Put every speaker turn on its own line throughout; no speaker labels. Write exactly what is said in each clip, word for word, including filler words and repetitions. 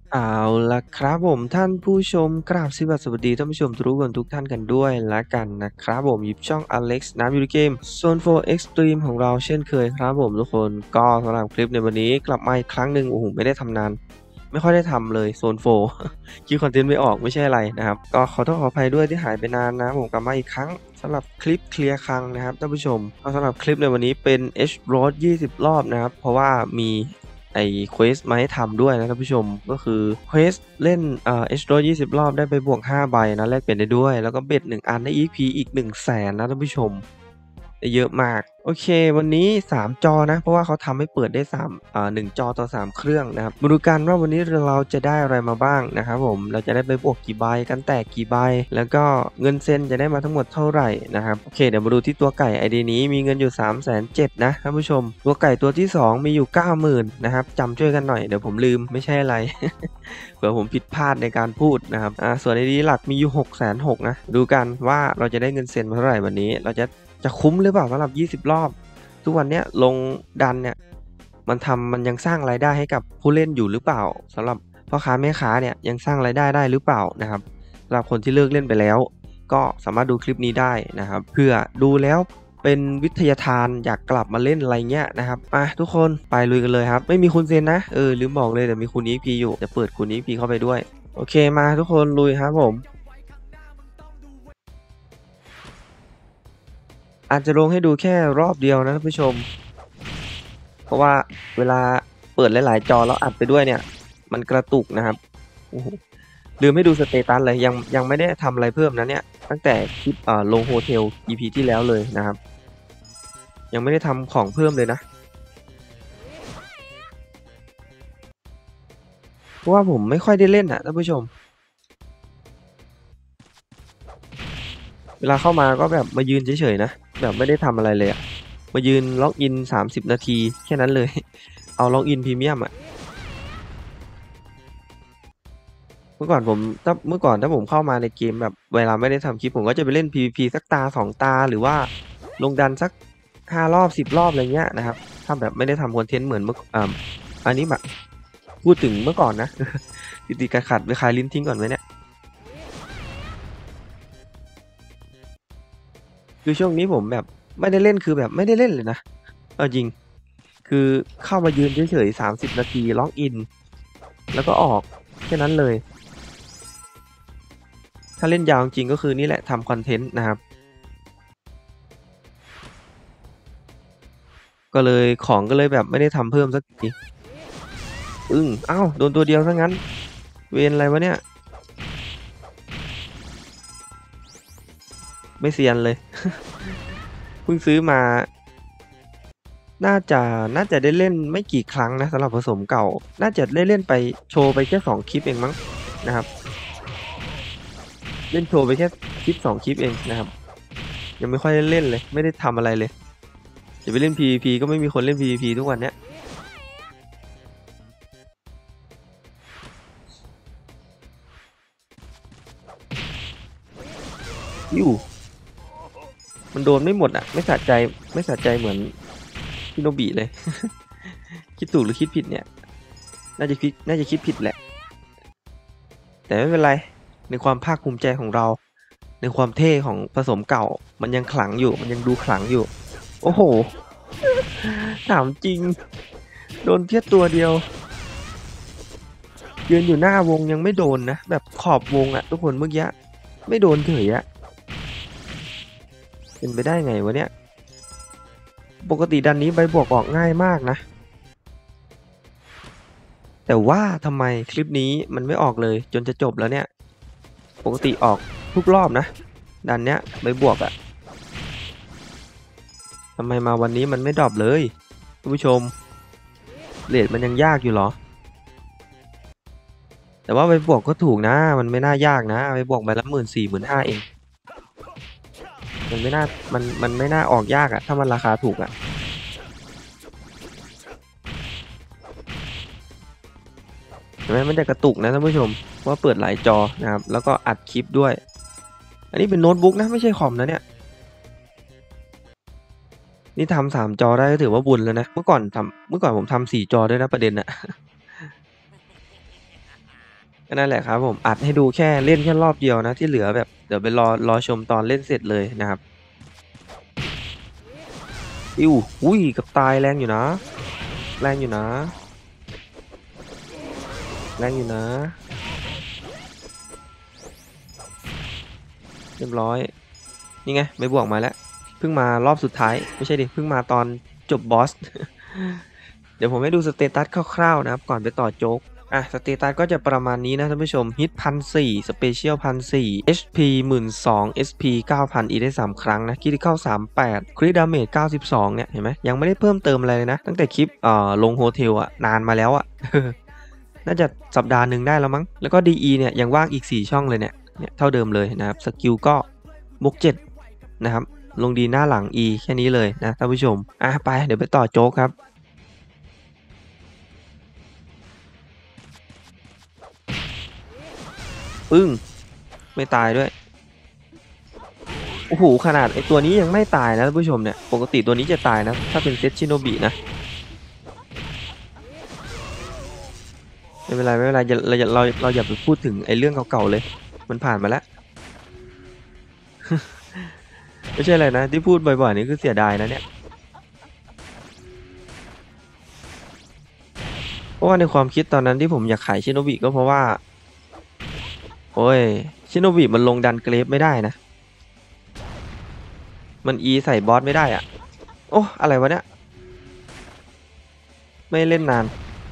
เอาละครับผมท่านผู้ชมกราบสวัสดีท่านผู้ชมทุกคนทุกท่านกันด้วยแล้วกันนะครับผมอยู่ช่อง Alex น้ำอยู่ในเกม Zone โฟร์ Extreme ของเราเช่นเคยครับผมทุกคนก็สำหรับคลิปในวันนี้กลับมาอีกครั้งหนึ่งโอ้โหไม่ได้ทำนานไม่ค่อยได้ทำเลย Zone โฟร์ คิดคอนเทนต์ไม่ออกไม่ใช่อะไรนะครับก็ขอโทษขออภัยด้วยที่หายไปนานนะผมกลับมาอีกครั้งสำหรับคลิปเคลียร์คลังนะครับท่านผู้ชมก็สำหรับคลิปในวันนี้เป็น H Road ยี่สิบรอบนะครับเพราะว่ามีไอ้เควสมาให้ทำด้วยนะท่านผู้ชมก็คือเควสเล่นเอ่อ H Road ยี่สิบรอบได้ไปบวกห้าใบนะแลกเปลี่ยนได้ด้วยแล้วก็เบ็ดหนึ่งอันได้ อี พี อีก หนึ่งแสนนะท่านผู้ชมได้เยอะมากโอเควันนี้สามจอนะเพราะว่าเขาทำให้เปิดได้สามอ่าหนึ่งจอต่อสามเครื่องนะครับมาดูกันว่าวันนี้เราจะได้อะไรมาบ้างนะครับผมเราจะได้ไปบวกกี่ใบกันแตกกี่ใบแล้วก็เงินเซ็นจะได้มาทั้งหมดเท่าไหร่นะครับโอเคเดี๋ยวมาดูที่ตัวไก่ ไอ ดี นี้มีเงินอยู่ สามแสนเจ็ดหมื่น นะท่านผู้ชมตัวไก่ตัวที่สองมีอยู่ เก้าหมื่น นะครับจำช่วยกันหน่อยเดี๋ยวผมลืมไม่ใช่อะไร เผื่อผมผิดพลาดในการพูดนะครับอ่าส่วน ไอ ดี หลักมีอยู่ หกแสนหกหมื่น นะดูกันว่าเราจะได้เงินเซ็นมาเท่าไหร่วันนี้เราจะจะคุ้มหรือเปล่าสำหรับยี่สิบรอบทุกวันเนี้ยลงดันเนี่ยมันทำมันยังสร้างรายได้ให้กับผู้เล่นอยู่หรือเปล่าสำหรับพ่อค้าแม่ค้าเนี่ยยังสร้างรายได้ได้หรือเปล่านะครับสำหรับคนที่เลิกเล่นไปแล้วก็สามารถดูคลิปนี้ได้นะครับเพื่อดูแล้วเป็นวิทยาทานอยากกลับมาเล่นอะไรเงี้ยนะครับมาทุกคนไปลุยกันเลยครับไม่มีคุณเซนนะเออลืมบอกเลยแต่มีคุณ อี พี อยู่จะเปิดคุณ อี พี เข้าไปด้วยโอเคมาทุกคนลุยครับผมอาจจะลงให้ดูแค่รอบเดียวนะท่านผู้ชม เพราะว่าเวลาเปิดหลายๆจอแล้วอัดไปด้วยเนี่ยมันกระตุกนะครับโอ้โหลืมให้ดูสเตตัสเลยยังยังไม่ได้ทำอะไรเพิ่มนะเนี่ยตั้งแต่คลิปอ่าลงโฮเทล อี พี ที่แล้วเลยนะครับยังไม่ได้ทำของเพิ่มเลยนะเพราะว่าผมไม่ค่อยได้เล่นอ่ะท่านผู้ชมเวลาเข้ามาก็แบบมายืนเฉยๆนะแบบไม่ได้ทำอะไรเลยอ่ะมายืนล็อกอินสามสิบนาทีแค่นั้นเลยเอาล็อกอินพรีเมียมอ่ะ เมื่อก่อนผมถ้าเมื่อก่อนถ้าผมเข้ามาในเกมแบบเวลาไม่ได้ทำคลิปผมก็จะไปเล่น พี วี พี สักตาสองตาหรือว่าลงดันสักห้ารอบสิบรอบอะไรเงี้ยนะครับถ้าแบบไม่ได้ทำคอนเทนต์เหมือนเมื่ออ่าอันนี้แบบพูดถึงเมื่อก่อนนะ ติดๆขัดๆไปคลายลิ้นทิ้งก่อนไหมเนี่ยคือช่วงนี้ผมแบบไม่ได้เล่นคือแบบไม่ได้เล่นเลยนะเอาจริงคือเข้ามายืนเฉยๆสามสิบนาทีล็อกอินแล้วก็ออกแค่นั้นเลยถ้าเล่นยาวจริงก็คือนี่แหละทำคอนเทนต์นะครับ ก็เลยของก็เลยแบบไม่ได้ทำเพิ่มสักทีอึ้งอ้าวโดนตัวเดียวซะงั้นเวรอะไรวะเนี่ยไม่เซียนเลยเพิ่งซื้อมาน่าจะน่าจะได้เล่นไม่กี่ครั้งนะสำหรับผสมเก่าน่าจะได้เล่นไปโชว์ไปแค่สองคลิปเองมั้งนะครับเล่นโชว์ไปแค่คลิปสองคลิปเองนะครับยังไม่ค่อยได้เล่นเลยไม่ได้ทำอะไรเลยจะไปเล่น พี วี พี ก็ไม่มีคนเล่น พี วี พี ทุกวันเนี้ยอยู่มันโดนไม่หมดอ่ะไม่สะใจไม่สะใจเหมือนพี่โนบิเลย คิดถูกหรือคิดผิดเนี่ยน่าจะคิดน่าจะคิดผิดแหละแต่ไม่เป็นไรในความภาคภูมิใจของเราในความเท่ของผสมเก่ามันยังขลังอยู่มันยังดูขลังอยู่โอ้โหถามจริงโดนเพี้ยตัวเดียวยืนอยู่หน้าวงยังไม่โดนนะแบบขอบวงอะทุกคนเมื่อกี้ไม่โดนเฉยอะเป็นไปได้ไงวะเนี่ยปกติดันนี้ใบบวกออกง่ายมากนะแต่ว่าทำไมคลิปนี้มันไม่ออกเลยจนจะจบแล้วเนี่ยปกติออกทุกรอบนะดันเนี้ยใบบวกอะทำไมมาวันนี้มันไม่ดรอปเลยท่านผู้ชมเรทมันยังยากอยู่เหรอแต่ว่าใบบวกก็ถูกนะมันไม่น่ายากนะใบบวกใบละหมื่นสี่หมื่นห้าเองมันไม่น่ามันมันไม่น่าออกยากอะถ้ามันราคาถูกอะเห็นไหมมันจะกระตุกนะท่านผู้ชมว่าเปิดหลายจอนะครับแล้วก็อัดคลิปด้วยอันนี้เป็นโน้ตบุ๊กนะไม่ใช่คอมนะเนี่ยนี่ทำสามจอได้ก็ถือว่าบุญแล้วนะเมื่อก่อนทำเมื่อก่อนผมทำสี่จอด้วยนะประเด็นอะก็นั่นแหละครับผมอัดให้ดูแค่เล่นแค่รอบเดียวนะที่เหลือแบบเดี๋ยวไปรอรอชมตอนเล่นเสร็จเลยนะครับอิวอุ้ยกับตายแรงอยู่นะแรงอยู่นะแรงอยู่นะเรียบร้อยนี่ไงไม่บวกมาแล้วเพิ่งมารอบสุดท้ายไม่ใช่ดิเพิ่งมาตอนจบบอส เดี๋ยวผมให้ดูสเตตัสคร่าวๆนะครับก่อนไปต่อโจ๊กอ่ะสเตตัสก็จะประมาณนี้นะท่านผู้ชมฮิตพันสี่สเปเชียลพันสี่ เอช พี หมื่นสอง เอส พี เก้าพัน อีได้สามครั้งนะคริติคอลสามสิบแปดคริติดาเมจเก้าสิบสองเนี่ยเห็นไหมยังไม่ได้เพิ่มเติมอะไรเลยนะตั้งแต่คลิปเอ่อลงโฮเทลอ่ะนานมาแล้วอ่ะ น่าจะสัปดาห์หนึ่งได้แล้วมั้งแล้วก็ ดี อี เนี่ยยังว่างอีกสี่ช่องเลยเนี่ยเนี่ยเท่าเดิมเลยนะครับสกิลก็บวกเจ็ดนะครับลงดีหน้าหลัง E แค่นี้เลยนะท่านผู้ชมอ่ะไปเดี๋ยวไปต่อโจ๊กครับปึ้งไม่ตายด้วยโอ้โหขนาดไอตัวนี้ยังไม่ตายนะท่านผู้ชมเนี่ยปกติตัวนี้จะตายนะถ้าเป็นเซตชิโนบินะไม่เป็นไรไม่เป็นไรเราเราเราอย่าไปพูดถึงไอเรื่องเก่าๆเลยมันผ่านมาแล้ว ไม่ใช่อะไรนะที่พูดบ่อยๆนี่คือเสียดายนะเนี่ยเพราะว่าในความคิดตอนนั้นที่ผมอยากขายชิโนบิก็เพราะว่าโอ้ยชิโนบิมันลงดันเกรฟไม่ได้นะมันอีใส่บอสไม่ได้อ่ะโอ้อะไรวะเนี่ยไม่เล่นนาน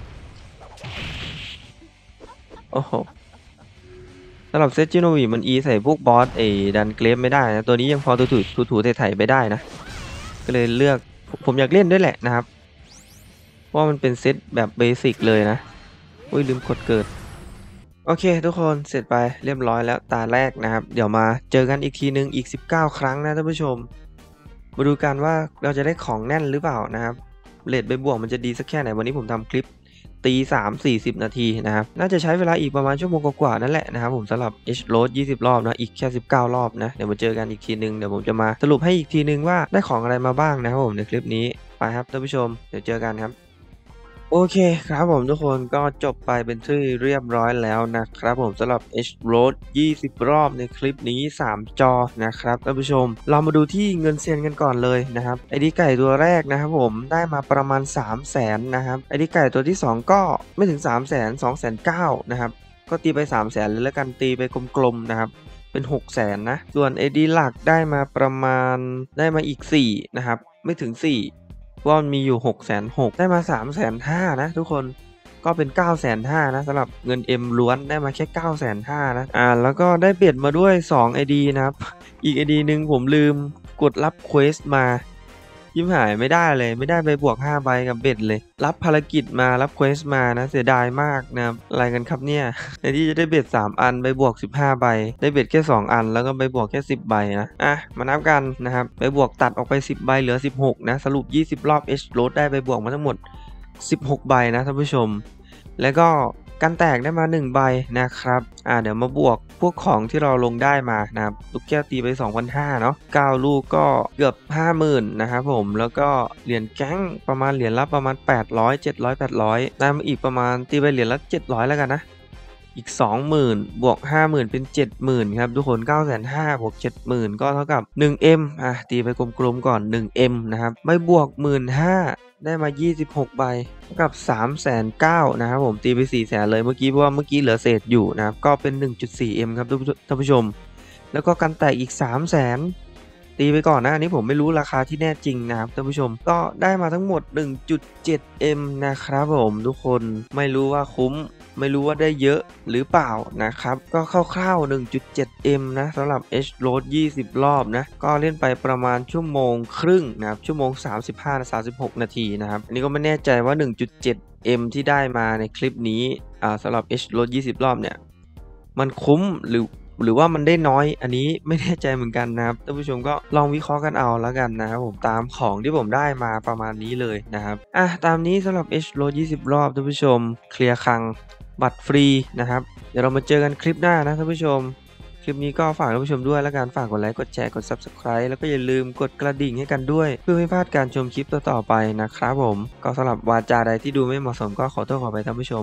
โอ้โหสำหรับเซตชิโนบิมันอีใส่พวกบอสไอ้ดันเกรฟไม่ได้นะตัวนี้ยังพอถูถูถูถูไถ่ๆไปได้นะก็เลยเลือกผมอยากเล่นด้วยแหละนะครับเพราะมันเป็นเซตแบบเบสิกเลยนะอุ้ยลืมกดเกิดโอเคทุกคนเสร็จไปเรียบร้อยแล้วตาแรกนะครับเดี๋ยวมาเจอกันอีกทีนึงอีกสิบเก้าครั้งนะท่านผู้ชมมาดูกันว่าเราจะได้ของแน่นหรือเปล่านะครับเรทใบบวกมันจะดีสักแค่ไหนวันนี้ผมทำคลิปตีสามสี่สิบนาทีนะครับน่าจะใช้เวลาอีกประมาณชั่วโมงกว่าๆนั่นแหละนะครับผมสำหรับ H load ยี่สิบรอบนะอีกแค่สิบเก้ารอบนะเดี๋ยวมาเจอกันอีกทีนึงเดี๋ยวผมจะมาสรุปให้อีกทีนึงว่าได้ของอะไรมาบ้างนะครับผมในคลิปนี้ไปครับท่านผู้ชมเดี๋ยวเจอกันครับ โอเคครับผมทุกคนก็จบไปเป็นที่เรียบร้อยแล้วนะครับผมสำหรับ H load ยี่สิบรอบในคลิปนี้สามจอนะครับท่านผู้ชมเรามาดูที่เงินเซียนกันก่อนเลยนะครับไอดีไก่ตัวแรกนะครับผมได้มาประมาณ สามแสน นะครับไอดีไก่ตัวที่สองก็ไม่ถึง สามแสน สองแสนเก้าพัน นะครับก็ตีไป สามแสน เลยแล้วกันตีไปกลมๆนะครับเป็น หกแสน นะส่วน ไอ ดี หลักได้มาประมาณได้มาอีกสี่นะครับไม่ถึงสี่ว่ามันมีอยู่ หกแสนหก ได้มา สามแสนห้าพัน นะทุกคนก็เป็น เก้าแสนห้าพัน นะสำหรับเงิน M ล้วนได้มาแค่ เก้าแสนห้าพัน นะอ่าแล้วก็ได้เบ็ดมาด้วย สอง ไอ ดี นะครับ อีก ไอ ดี หนึ่งผมลืมกดรับเควสมายิ้มหายไม่ได้เลยไม่ได้ไปบวกห้าใบกับเบ็ดเลยรับภารกิจมารับเควสมานะเสียดายมากนะครับอะไรกันครับเนี่ยในที่จะได้เบ็ดสามอันไปบวกสิบห้าใบได้เบ็ดแค่สองอันแล้วก็ไปบวกแค่สิบใบนะอ่ะมานับกันนะครับไปบวกตัดออกไปสิบใบเหลือสิบหกนะสรุปยี่สิบรอบ H load ได้ไปบวกมาทั้งหมดสิบหกใบนะท่านผู้ชมแล้วก็กันแตกได้มาหนึ่งใบนะครับอ่าเดี๋ยวมาบวกพวกของที่เราลงได้มานะครับลูกแก้วตีไป สองพันห้าร้อย เนาะเก้าลูกก็เกือบ ห้าหมื่น นะครับผมแล้วก็เหรียญแก๊งประมาณเหรียญละประมาณแปดร้อย เจ็ดร้อย แปดร้อยได้มาอีกประมาณตีไปเหรียญละเจ็ดร้อยแล้วกันนะอีก สองหมื่น บวก ห้าหมื่น เป็น เจ็ดหมื่น ครับทุกคน เก้าแสนห้าพัน บวก เจ็ดหมื่น ก็เท่ากับ หนึ่งเอ็ม อ่ะตีไปกลมๆก่อน หนึ่งเอ็ม นะครับไม่บวก หนึ่งหมื่นห้าพันได้มายี่สิบหกใบกับ สามแสนเก้าพัน นะครับผมตีไป สี่แสน เลยเมื่อกี้เพราะว่าเมื่อกี้เหลือเศษอยู่นะครับก็เป็น หนึ่งจุดสี่เอ็ม ครับท่านผู้ชมแล้วก็กันแตกอีก สามแสน ตีไปก่อนนะอันนี้ผมไม่รู้ราคาที่แน่จริงนะครับท่านผู้ชมก็ได้มาทั้งหมด หนึ่งจุดเจ็ดเอ็ม นะครับผมทุกคนไม่รู้ว่าคุ้มไม่รู้ว่าได้เยอะหรือเปล่านะครับก็คร่าวๆ หนึ่งจุดเจ็ดเอ็ม นะสำหรับ H load ยี่สิบรอบนะก็เล่นไปประมาณชั่วโมงครึ่งนะครับชั่วโมงสามสิบห้า สามสิบหกนาทีนะครับอันนี้ก็ไม่แน่ใจว่า หนึ่งจุดเจ็ดเอ็ม ที่ได้มาในคลิปนี้อ่าสำหรับ H load ยี่สิบรอบเนี่ยมันคุ้มหรือหรือว่ามันได้น้อยอันนี้ไม่แน่ใจเหมือนกันนะครับท่านผู้ชมก็ลองวิเคราะห์กันเอาแล้วกันนะครับผมตามของที่ผมได้มาประมาณนี้เลยนะครับอ่ะตามนี้สำหรับ H load ยี่สิบรอบท่านผู้ชมเคลียร์คลังบัตรฟรีนะครับเดี๋ยวเรามาเจอกันคลิปหน้านะท่านผู้ชมคลิปนี้ก็ฝากท่านผู้ชมด้วยแล้วกันฝากกดไลค์กดแชร์กด ซับสไครบ์ แล้วก็อย่าลืมกดกระดิ่งให้กันด้วยเพื่อไม่พลาดการชมคลิปต่อๆไปนะครับผมก็สำหรับวาจาใดที่ดูไม่เหมาะสมก็ขอโทษขออภัยท่านผู้ชม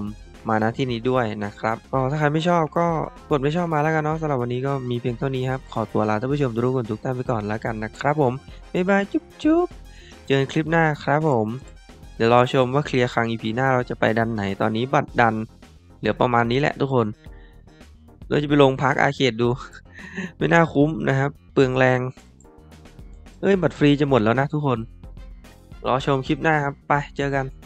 มาณที่นี้ด้วยนะครับก็ถ้าใครไม่ชอบก็กดไม่ชอบมาแล้วกันเนาะสำหรับวันนี้ก็มีเพียงเท่านี้ครับขอตัวลาท่านผู้ชมทุกคนทุกท่านไปก่อนแล้วกันนะครับผมบ๊ายบายจุ๊บจุ๊บเจอกันคลิปหน้าครับผมเดี๋ยวรอชมว่าเคลียร์ครั้ง อี พี หน้าเราจะไปดันไหนตอนนี้บัตรดันเหลือประมาณนี้แหละทุกคนเราจะไปลงพาร์คอาร์เคดดู ไม่น่าคุ้มนะครับเปลืองแรงเอ้ยบัตรฟรีจะหมดแล้วนะทุกคนรอชมคลิปหน้าครับไปเจอกัน